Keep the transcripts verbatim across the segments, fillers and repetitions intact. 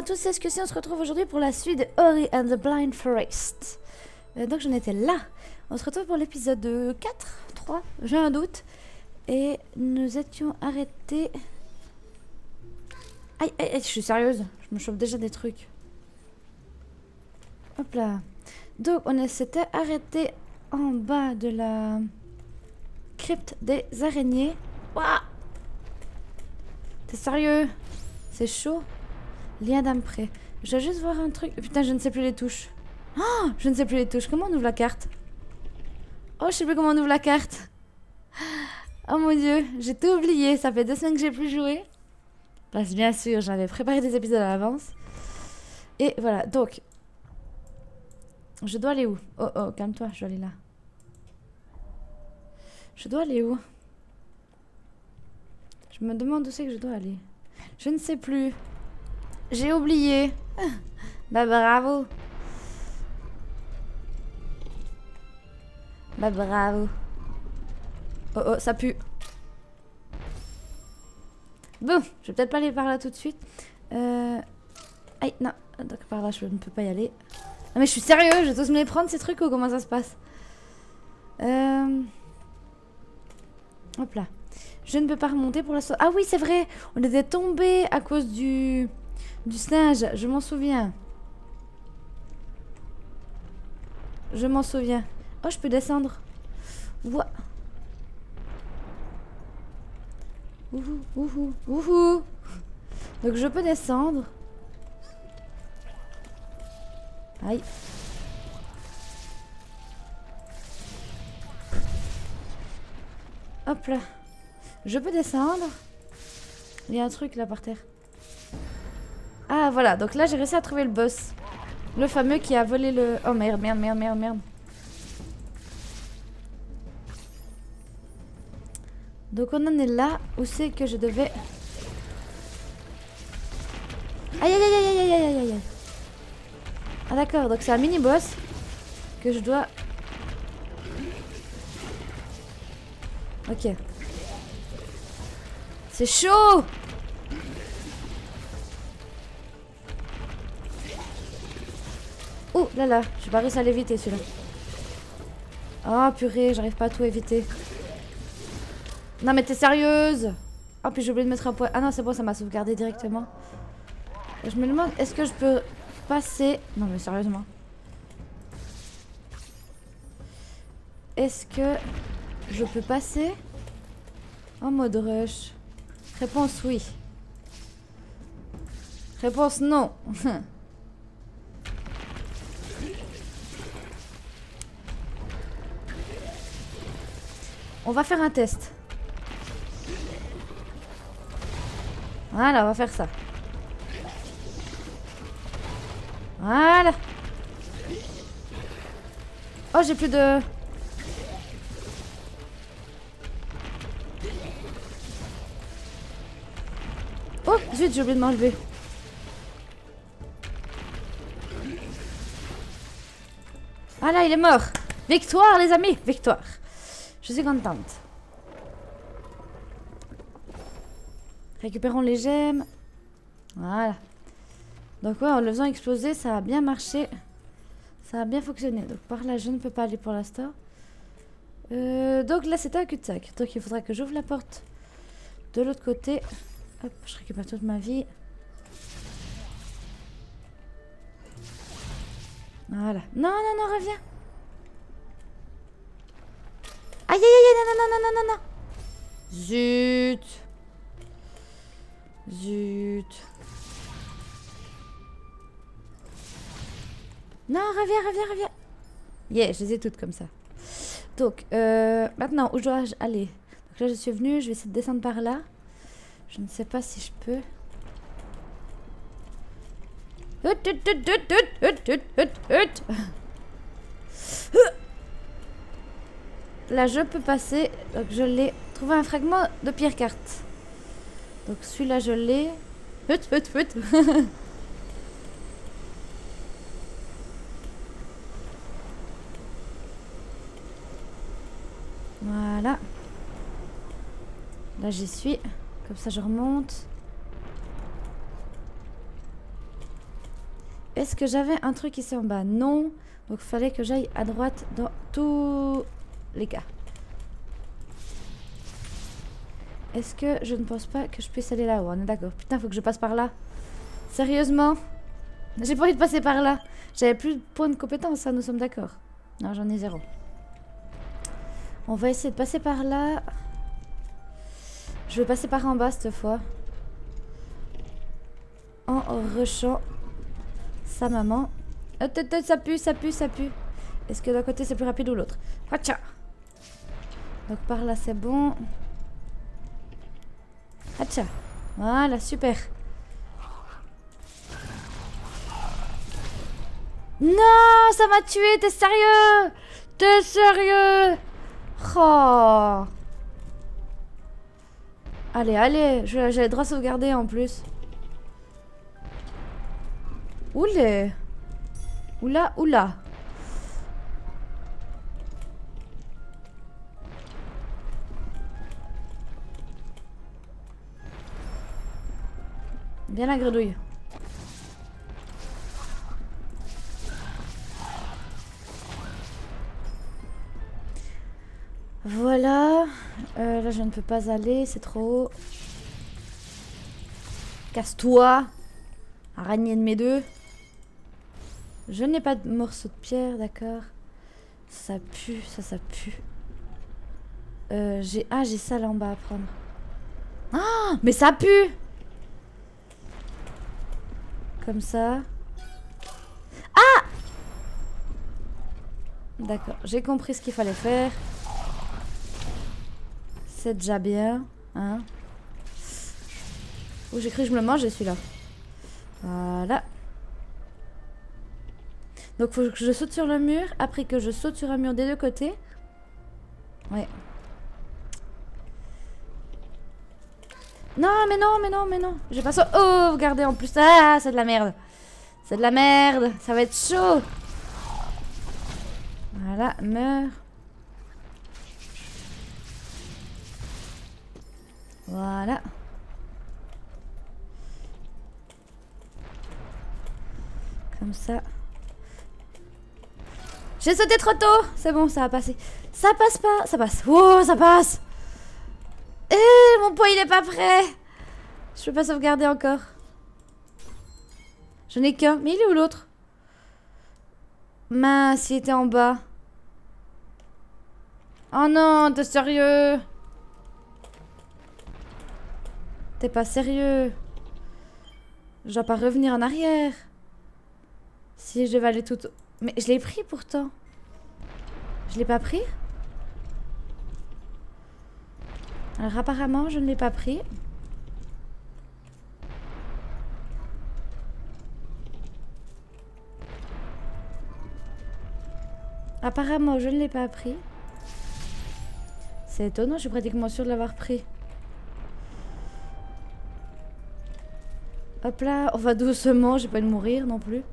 à tous, c'est ce que si on se retrouve aujourd'hui pour la suite de Ori and the Blind Forest. Euh, donc j'en étais là. On se retrouve pour l'épisode quatre, trois, j'ai un doute. Et nous étions arrêtés... Aïe, aïe, aïe, je suis sérieuse, je me chope déjà des trucs. Hop là. Donc on s'était arrêté en bas de la crypte des araignées. Ouah! T'es sérieux? C'est chaud. Lien d'âme près. Je vais juste voir un truc. Putain, je ne sais plus les touches. Oh, je ne sais plus les touches. Comment on ouvre la carte? Oh, je sais plus comment on ouvre la carte. Oh mon dieu, j'ai tout oublié. Ça fait deux semaines que j'ai plus joué. Parce que bien sûr, j'avais préparé des épisodes à l'avance. Et voilà, donc. Je dois aller où? Oh oh, calme-toi, je dois aller là. Je dois aller où? Je me demande où c'est que je dois aller. Je ne sais plus. J'ai oublié. Bah bravo. Bah bravo. Oh oh, ça pue. Bon, je vais peut-être pas aller par là tout de suite. Euh... Aïe, non. Donc par là, je ne peux pas y aller. Non mais je suis sérieux, je vais tous me les prendre ces trucs ou comment ça se passe? Euh... Hop là. Je ne peux pas remonter pour la sauce. Ah oui, c'est vrai. On était tombé à cause du... Du singe. Je m'en souviens. Je m'en souviens. Oh, je peux descendre. Ouah. Ouhou, ouhou, ouhou. Donc je peux descendre. Aïe. Hop là. Je peux descendre. Il y a un truc là par terre. Ah voilà, donc là j'ai réussi à trouver le boss. Le fameux qui a volé le... Oh merde, merde, merde, merde, merde. Donc on en est là. Où c'est que je devais... Aïe aïe aïe aïe aïe aïe aïe aïe. Ah d'accord, donc c'est un mini-boss que je dois... Ok. C'est chaud! Oh là là, j'ai pas réussi à l'éviter celui-là. Oh purée, j'arrive pas à tout éviter. Non mais t'es sérieuse? Oh puis j'ai oublié de mettre un point. Ah non c'est bon, ça m'a sauvegardé directement. Je me demande, est-ce que je peux passer... Non mais sérieusement. Est-ce que je peux passer en mode rush? Réponse oui. Réponse non. On va faire un test. Voilà, on va faire ça. Voilà. Oh, j'ai plus de... Oh, zut, j'ai oublié de m'enlever. Ah là, il est mort. Victoire, les amis, victoire. Je suis contente. Récupérons les gemmes. Voilà. Donc ouais, en le faisant exploser, ça a bien marché. Ça a bien fonctionné. Donc par là, je ne peux pas aller pour l'instant. Euh, donc là, c'était un cul-de-sac. Donc il faudra que j'ouvre la porte de l'autre côté. Hop, je récupère toute ma vie. Voilà. Non, non, non, reviens. Aïe, aïe, aïe, non, non, non, non, non, non. Zut. Zut. Non, reviens, reviens, reviens. Yeah, je les ai toutes comme ça. Donc, euh, maintenant, où dois-je aller? Donc là, je suis venue, je vais essayer de descendre par là. Je ne sais pas si je peux. Là, je peux passer. Donc, je l'ai trouvé un fragment de pierre carte. Donc, celui-là, je l'ai. Hut, hut, hut. Voilà. Là, j'y suis. Comme ça, je remonte. Est-ce que j'avais un truc ici en bas? Non. Donc il fallait que j'aille à droite dans tous les cas. Est-ce que je ne pense pas que je puisse aller là-haut? On est d'accord. Putain, faut que je passe par là. Sérieusement? J'ai pas envie de passer par là. J'avais plus de points de compétence, ça, nous sommes d'accord. Non, j'en ai zéro. On va essayer de passer par là. Je vais passer par en bas cette fois. En rushant sa maman. Oh, ça pue, ça pue, ça pue. Est-ce que d'un côté c'est plus rapide ou l'autre? Hacha. Donc par là c'est bon. Hacha. Voilà, super. Non, ça m'a tué, t'es sérieux? T'es sérieux? Oh. Allez, allez, j'avais le droit à sauvegarder en plus. Oulé. Oula, oula. Bien la grenouille. Voilà. Euh, là, je ne peux pas aller, c'est trop haut. Casse-toi. Araignée de mes deux. Je n'ai pas de morceau de pierre, d'accord. Ça pue, ça, ça pue. Euh, j'ai... Ah, j'ai ça là en bas à prendre. Ah, mais ça pue! Comme ça. Ah! D'accord, j'ai compris ce qu'il fallait faire. C'est déjà bien, hein. Oh, j'ai cru que je me le mangeais celui-là. Voilà. Donc faut que je saute sur le mur, après que je saute sur un mur des deux côtés. Ouais. Non, mais non, mais non, mais non. J'ai pas ça. Oh, regardez en plus. Ah, c'est de la merde. C'est de la merde. Ça va être chaud. Voilà, meurs. Voilà. Comme ça. J'ai sauté trop tôt. C'est bon, ça va passer. Ça passe pas. Ça passe. Oh, ça passe. Eh, mon poids, il est pas prêt. Je peux pas sauvegarder encore. Je n'ai qu'un. Mais il est où l'autre? Mince, il était en bas. Oh non, t'es sérieux? T'es pas sérieux? Je dois pas revenir en arrière. Si je devais aller tout... Mais je l'ai pris pourtant. Je l'ai pas pris? Alors apparemment, je ne l'ai pas pris. Apparemment, je ne l'ai pas pris. C'est étonnant, je suis pratiquement sûre de l'avoir pris. Hop là, on va doucement, j'ai pas envie de mourir non plus.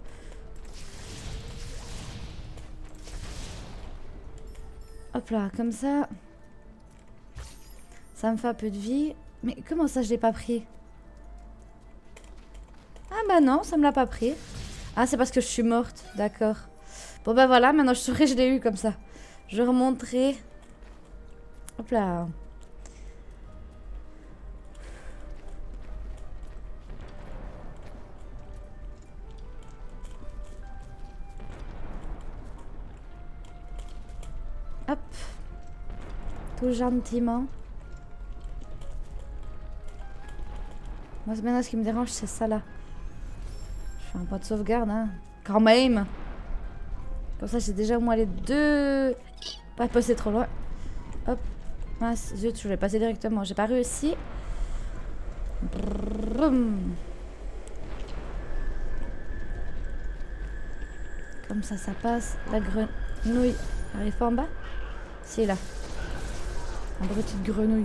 Hop là, comme ça. Ça me fait un peu de vie. Mais comment ça, je l'ai pas pris? Ah bah non, ça me l'a pas pris. Ah, c'est parce que je suis morte, d'accord. Bon bah voilà, maintenant je saurais, je l'ai eu comme ça. Je remonterai. Hop là. Hop. Tout gentiment. Moi, maintenant, ce qui me dérange, c'est ça là. Je fais un pas de sauvegarde, hein. Quand même. Comme ça, j'ai déjà au moins les deux. Pas passer trop loin. Hop. Mince, zut, je voulais passer directement. J'ai pas réussi. Brum. Comme ça, ça passe. La grenouille arrive pas en bas? Si, là. Un petite grenouille.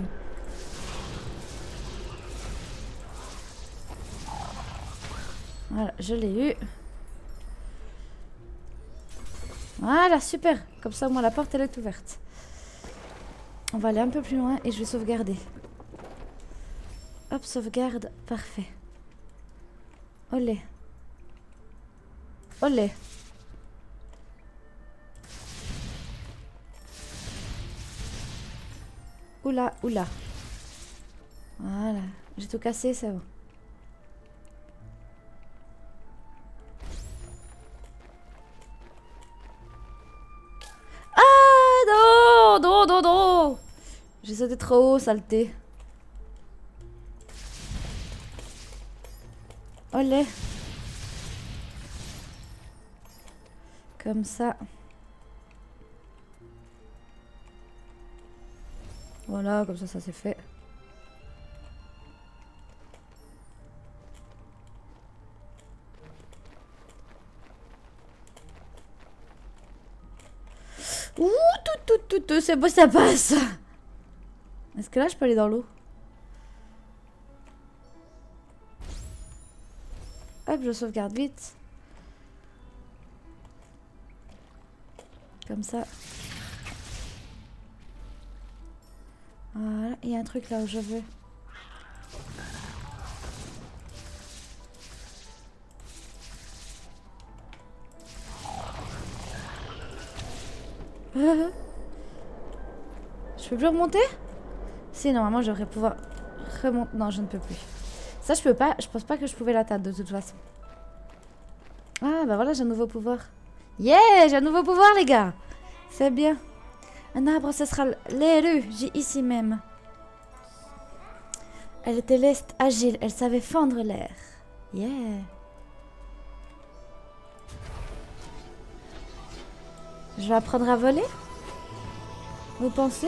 Voilà, je l'ai eu. Voilà, super. Comme ça, moi, la porte, elle est ouverte. On va aller un peu plus loin et je vais sauvegarder. Hop, sauvegarde. Parfait. Olé. Olé. Oula, oula. Voilà. J'ai tout cassé, c'est bon. Ah non, non, non, non. J'ai sauté trop haut, saleté. Olé. Comme ça. Voilà, comme ça, ça c'est fait. Ouh, tout, tout, tout, tout, c'est beau, ça passe. Est-ce que là, je peux aller dans l'eau? Hop, je sauvegarde vite. Comme ça. Voilà, il y a un truc là où je veux. Je peux plus remonter? Si, normalement, je devrais pouvoir remonter. Non, je ne peux plus. Ça, je peux pas. Je pense pas que je pouvais l'atteindre de toute façon. Ah, bah voilà, j'ai un nouveau pouvoir. Yeah, j'ai un nouveau pouvoir, les gars. C'est bien. Un arbre, ce sera l'élu. J'ai ici même. Elle était leste, agile. Elle savait fendre l'air. Yeah. Je vais apprendre à voler? Vous pensez?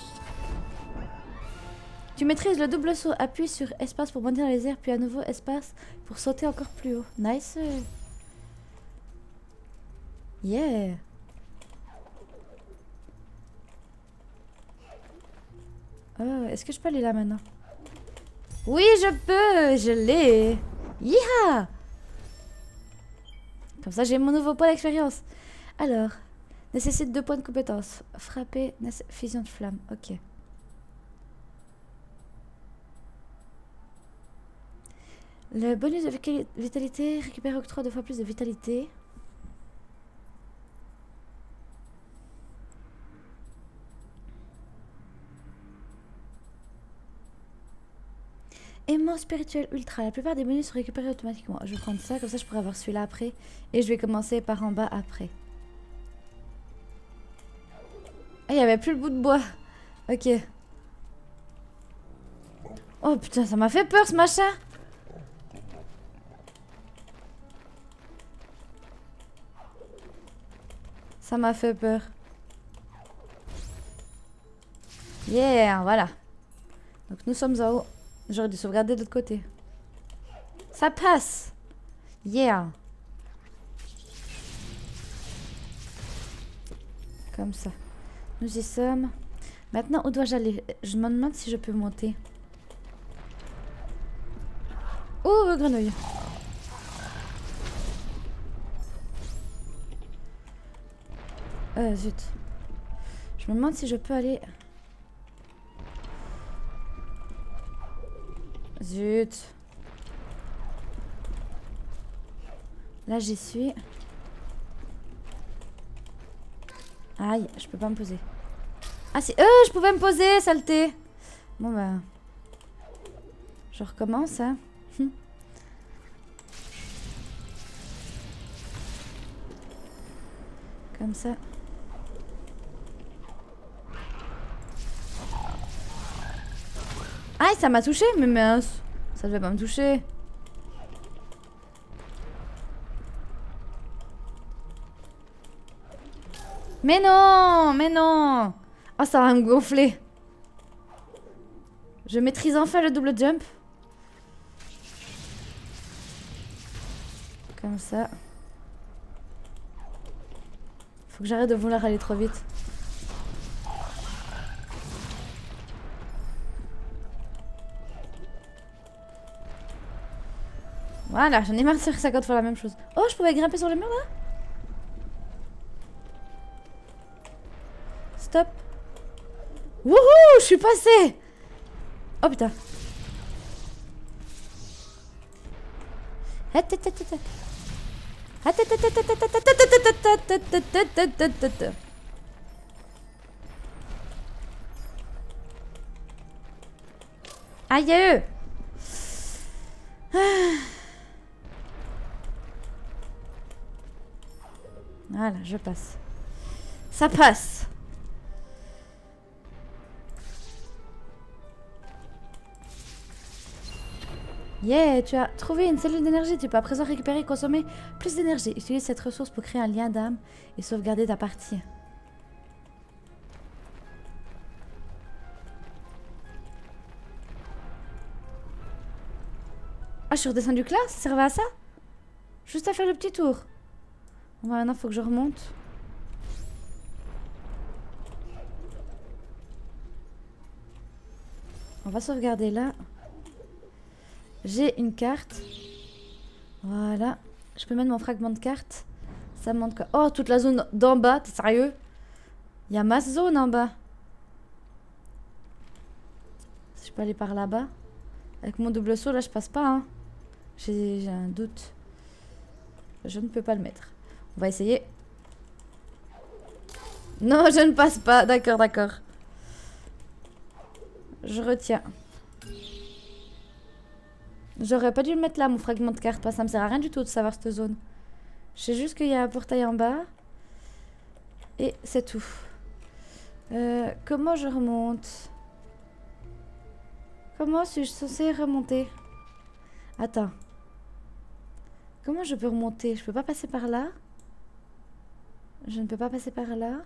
Tu maîtrises le double saut. Appuie sur espace pour bondir dans les airs, puis à nouveau espace pour sauter encore plus haut. Nice. Yeah. Oh, est-ce que je peux aller là maintenant? Oui, je peux. Je l'ai. Yeeha. Comme ça, j'ai mon nouveau point d'expérience. Alors, nécessite deux points de compétence. Frapper, fusion de flamme. Ok. Le bonus de vitalité récupère octroi deux fois plus de vitalité. Aimant spirituel ultra. La plupart des bonus sont récupérés automatiquement. Je vais prendre ça, comme ça je pourrai avoir celui-là après. Et je vais commencer par en bas après. Ah, il n'y avait plus le bout de bois. Ok. Oh putain, ça m'a fait peur ce machin. Ça m'a fait peur. Yeah, voilà. Donc nous sommes en haut. J'aurais dû sauvegarder de l'autre côté. Ça passe. Yeah. Comme ça. Nous y sommes. Maintenant, où dois-je aller? Je me demande si je peux monter. Oh, grenouille. Euh, zut. Je me demande si je peux aller... Zut. Là, j'y suis. Aïe, je peux pas me poser. Ah, si. Euh, je pouvais me poser, saleté. Bon, bah... Je recommence, hein. Comme ça. Aïe, ça m'a touché, mais mince. Ça devait pas me toucher. Mais non, mais non. Oh, ça va me gonfler. Je maîtrise enfin le double jump. Comme ça. Faut que j'arrête de vouloir aller trop vite. Voilà, j'en ai marre de faire cinquante fois la même chose. Oh, je pouvais grimper sur le mur là? Stop. Wouhou, je suis passée. Oh putain. Aïe. Voilà, je passe. Ça passe. Yeah, tu as trouvé une cellule d'énergie. Tu peux à présent récupérer et consommer plus d'énergie. Utilise cette ressource pour créer un lien d'âme et sauvegarder ta partie. Ah, je suis redescendue là? Ça servait à ça? Juste à faire le petit tour. Bon, maintenant, il faut que je remonte. On va sauvegarder là. J'ai une carte. Voilà. Je peux mettre mon fragment de carte. Ça me montre que... Oh, toute la zone d'en bas. T'es sérieux? Il y a ma zone en bas. Si je peux aller par là-bas. Avec mon double saut, là, je passe pas. Hein. J'ai un doute. Je ne peux pas le mettre. On va essayer. Non, je ne passe pas. D'accord, d'accord. Je retiens. J'aurais pas dû le mettre là, mon fragment de carte. Parce que ça me sert à rien du tout de savoir cette zone. Je sais juste qu'il y a un portail en bas. Et c'est tout. Euh, comment je remonte? Comment suis-je censée remonter? Attends. Comment je peux remonter? Je peux pas passer par là. Je ne peux pas passer par là.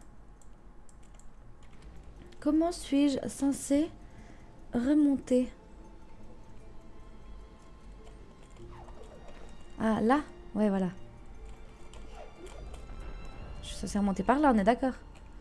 Comment suis-je censée remonter? Ah, là? Ouais, voilà. Je suis censée remonter par là, on est d'accord?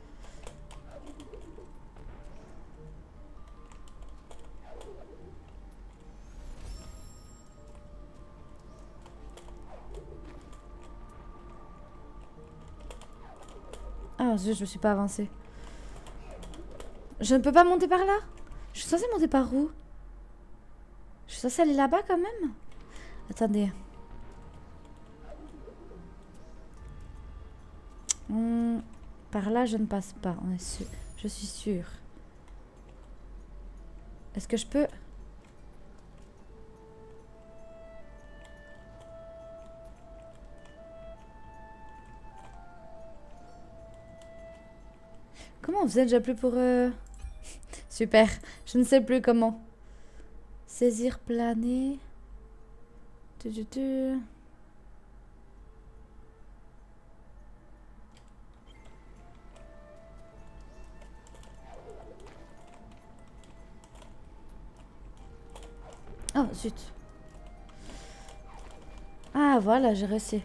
Ah, zut, je me suis pas avancée. Je ne peux pas monter par là? Je suis censée monter par où? Je suis censée aller là-bas quand même? Attendez. Hum, par là, je ne passe pas. On est sûr. Je suis sûre. Est-ce que je peux... Comment on faisait déjà plus pour... Euh... Super. Je ne sais plus comment. Saisir, planer. Tu, tu, tu. Oh, zut. Ah, voilà, j'ai réussi.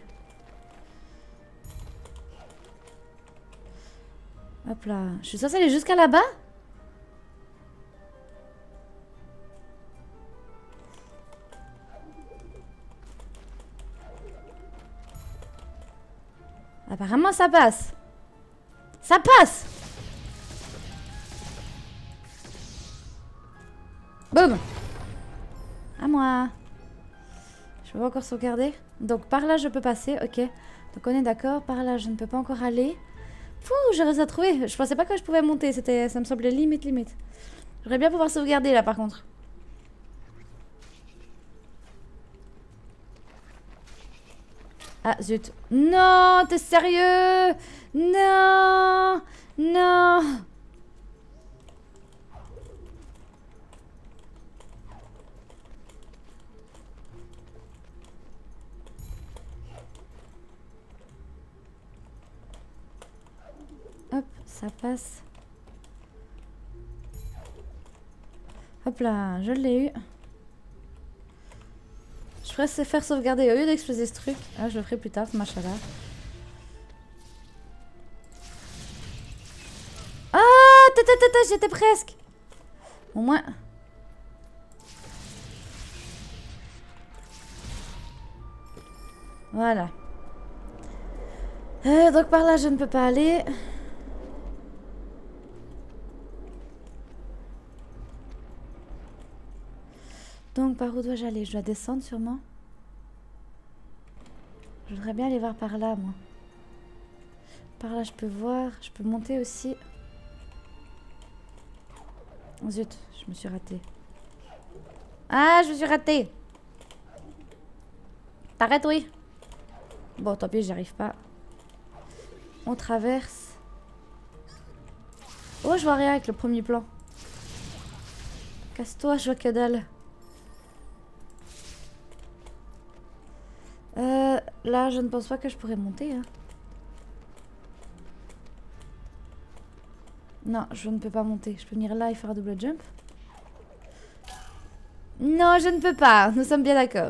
Hop là. Je suis censée aller jusqu'à là-bas? Apparemment, ça passe. Ça passe! Boum! À moi. Je peux pas encore sauvegarder. Donc par là, je peux passer. Ok. Donc on est d'accord. Par là, je ne peux pas encore aller. Fou, j'ai réussi à trouver. Je pensais pas que je pouvais monter. C'était, ça me semblait limite, limite. J'aurais bien pouvoir sauvegarder là, par contre. Ah, zut. Non, t'es sérieux? Non. Non. Hop, ça passe. Hop là, je l'ai eu. Je ferais se faire sauvegarder au lieu d'exploser ce truc. Ah, je le ferai plus tard, ce machin-là. Ah, tata, tata, j'étais presque. Au moins. Voilà. Euh, donc par là, je ne peux pas aller. Donc par où dois-je aller? Je dois descendre sûrement. Je voudrais bien aller voir par là, moi. Par là, je peux voir. Je peux monter aussi. Oh, zut, je me suis ratée. Ah, je me suis ratée. T'arrêtes, oui. Bon, tant pis, j'y arrive pas. On traverse. Oh, je vois rien avec le premier plan. Casse-toi, je vois que dalle. Euh, là, je ne pense pas que je pourrais monter. Hein. Non, je ne peux pas monter. Je peux venir là et faire un double jump. Non, je ne peux pas. Nous sommes bien d'accord.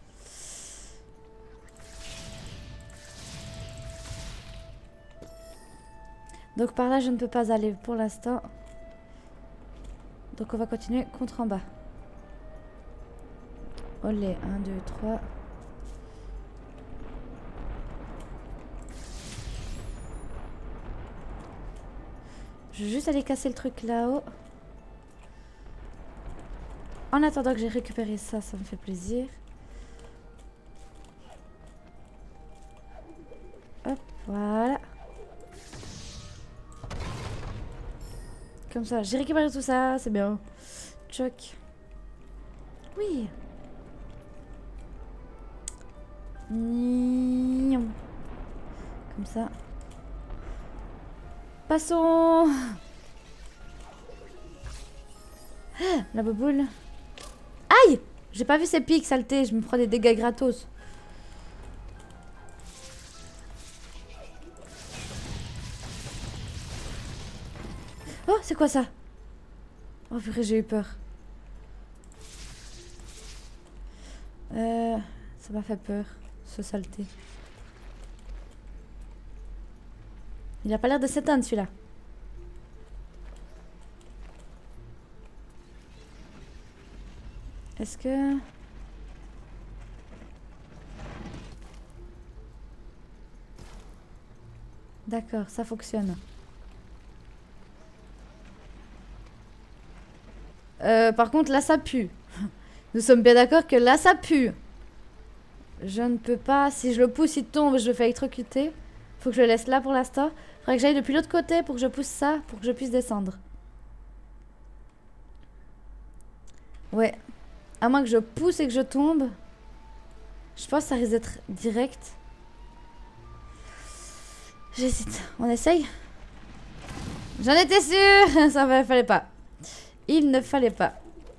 Donc par là, je ne peux pas aller pour l'instant. Donc on va continuer contre en bas. Olé, un, deux, trois. Je vais juste aller casser le truc là-haut. En attendant que j'ai récupéré ça, ça me fait plaisir. Hop, voilà. Comme ça, j'ai récupéré tout ça, c'est bien. Choc. Oui. Comme ça. Passons. Ah, la boboule. Aïe! J'ai pas vu ces pics, saleté. Je me prends des dégâts gratos. Oh, c'est quoi ça? Oh purée, j'ai eu peur. Euh, ça m'a fait peur, ce saleté. Il a pas l'air de s'éteindre celui-là. Est-ce que... D'accord, ça fonctionne. Euh, par contre, là, ça pue. Nous sommes bien d'accord que là, ça pue. Je ne peux pas... Si je le pousse, il tombe, je le fais électrocuter. Faut que je le laisse là pour l'instant. Faudrait que j'aille depuis l'autre côté pour que je pousse ça, pour que je puisse descendre. Ouais. À moins que je pousse et que je tombe. Je pense que ça risque d'être direct. J'hésite. On essaye? J'en étais sûre. Ça ne fallait pas. Il ne fallait pas.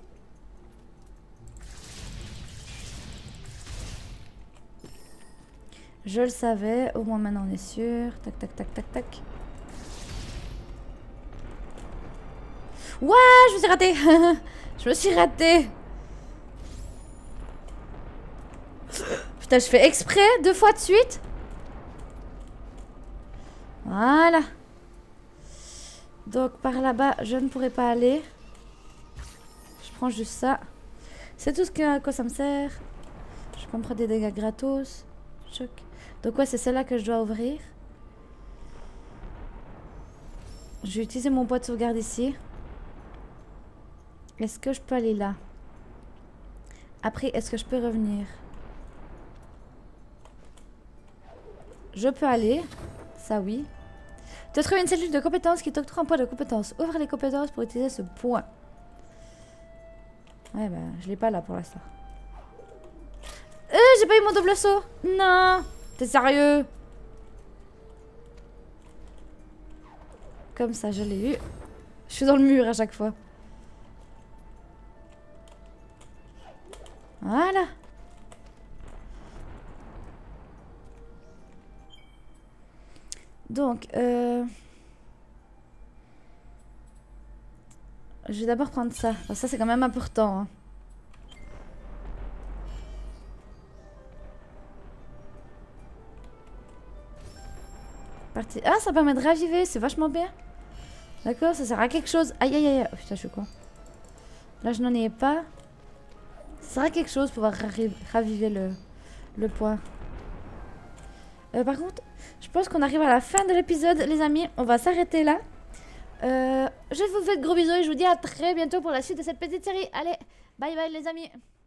Je le savais. Au moins maintenant on est sûr. Tac, tac, tac, tac, tac. Ouah, je me suis ratée. Je me suis ratée. Putain, je fais exprès deux fois de suite. Voilà. Donc par là-bas, je ne pourrai pas aller. Je prends juste ça. C'est tout ce que, à quoi ça me sert. Je peux me prendre des dégâts gratos. Choc. Donc ouais, c'est celle-là que je dois ouvrir. Je vais utiliser mon point de sauvegarde ici. Est-ce que je peux aller là? Après, est-ce que je peux revenir? Je peux aller. Ça, oui. Tu as trouvé une cellule de compétences qui t'octroie un point de compétence. Ouvre les compétences pour utiliser ce point. Ouais, bah, je l'ai pas là pour l'instant. Euh, j'ai pas eu mon double saut. Non. T'es sérieux? Comme ça, je l'ai eu. Je suis dans le mur à chaque fois. Voilà. Donc, euh... je vais d'abord prendre ça. Enfin, ça, c'est quand même important. Hein. Parti. Ah, ça permet de raviver. C'est vachement bien. D'accord, ça sert à quelque chose. Aïe, aïe, aïe. Oh, putain, je suis con. Là, je n'en ai pas. Ça sert à quelque chose pour pouvoir raviver le, le point. Euh, par contre, je pense qu'on arrive à la fin de l'épisode, les amis. On va s'arrêter là. Euh, je vous fais de gros bisous et je vous dis à très bientôt pour la suite de cette petite série. Allez, bye bye les amis.